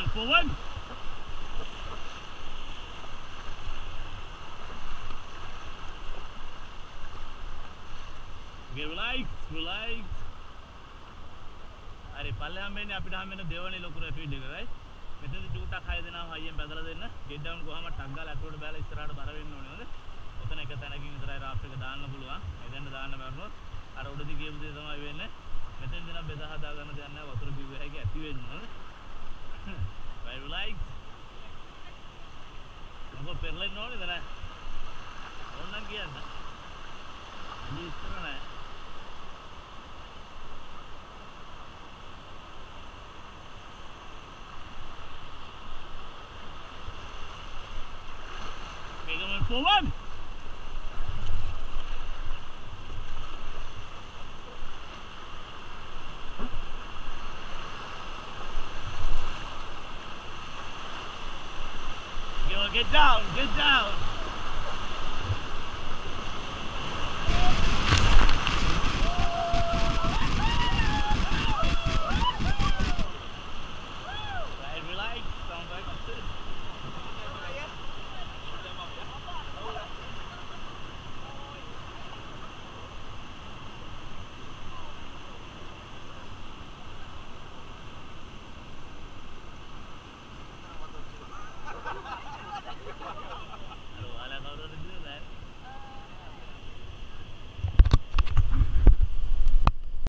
Forward. Okay, relax, relax. अरे पल्ले हम मैंने अभी हम मैंने देवानी लोग को रेफी देगा राइट මෙතනදි චූටක් හය දෙනා හයියෙන් බදලා දෙන්න ගෙට් ඩවුන් කොහම ටක් ගාලා ඇතුළට බැලලා ඉස්සරහට බර වෙන්න ඕනේ නේද ඔතන එක තැනකින් විතරයි රාෆ්ට් එක දාන්න පුළුවන් එදෙන්න දාන්න බැරුණොත් අර උඩදී කියපු දේ තමයි වෙන්නේ මෙතෙන්දී නම් බෙදා හදා ගන්න දෙයක් නැහැ වතුර බිව්ව හැකි ඇති වෙන්න ඕනේ very relax මොකද පෙරලෙන්න ඕනේද නැහැ ඕනනම් කියන්න අද ඉස්සර නැහැ forward. Get down, get down.